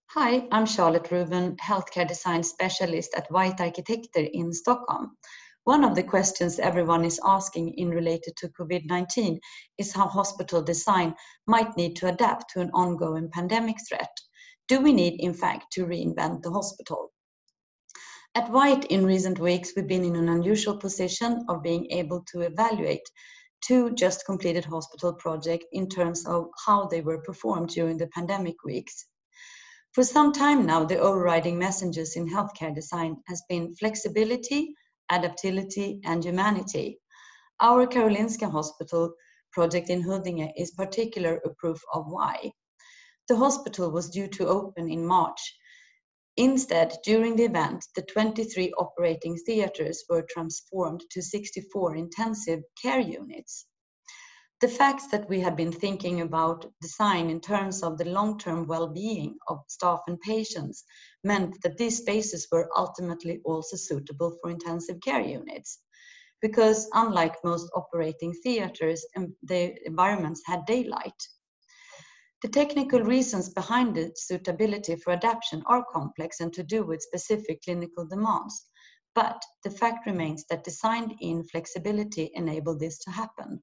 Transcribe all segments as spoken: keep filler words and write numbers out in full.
Hi, I'm Charlotte Ruben, healthcare design specialist at White Arkitekter in Stockholm. One of the questions everyone is asking in related to COVID nineteen is how hospital design might need to adapt to an ongoing pandemic threat. Do we need, in fact, to reinvent the hospital? At White, in recent weeks, we've been in an unusual position of being able to evaluate two just completed hospital projects in terms of how they were performed during the pandemic weeks. For some time now, the overriding messages in healthcare design has been flexibility, adaptability, and humanity. Our Karolinska Hospital project in Huddinge is particular a proof of why. The hospital was due to open in March. Instead, during the event, the twenty-three operating theaters were transformed to sixty-four intensive care units. The fact that we had been thinking about design in terms of the long-term well-being of staff and patients meant that these spaces were ultimately also suitable for intensive care units. Because unlike most operating theaters, the environments had daylight. The technical reasons behind the suitability for adaptation are complex and to do with specific clinical demands. But the fact remains that designed-in flexibility enabled this to happen.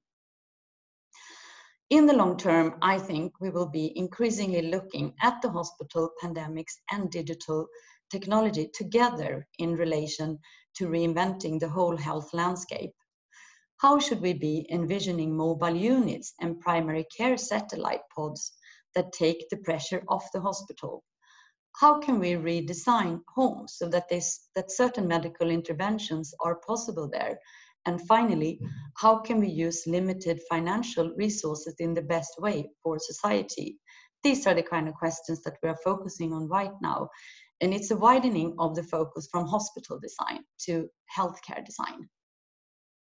In the long term, I think we will be increasingly looking at the hospital, pandemics, and digital technology together in relation to reinventing the whole health landscape. How should we be envisioning mobile units and primary care satellite pods that take the pressure off the hospital? How can we redesign homes so that, they, that certain medical interventions are possible there? And finally, how can we use limited financial resources in the best way for society? These are the kind of questions that we are focusing on right now. And it's a widening of the focus from hospital design to healthcare design.